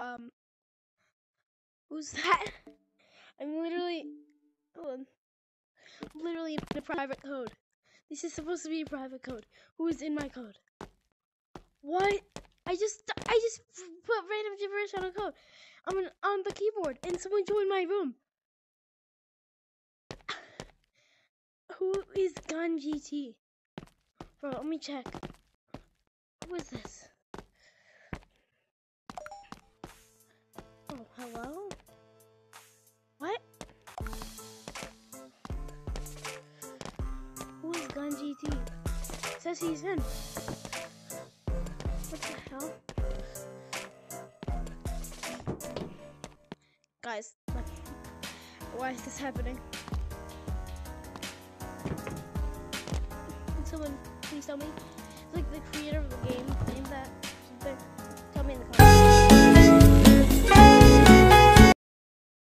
Who's that? I'm literally, hold on. Literally in a private code. This is supposed to be a private code. Who is in my code? What? I just put random gibberish on a code. I'm on the keyboard, and someone joined my room. Who is Gun GT? Bro, let me check. Who is this? Oh, hello? What? Who is Gun GT? Says he's in. What the hell? Guys, why is this happening? Can someone please tell me? It's like the creator of the game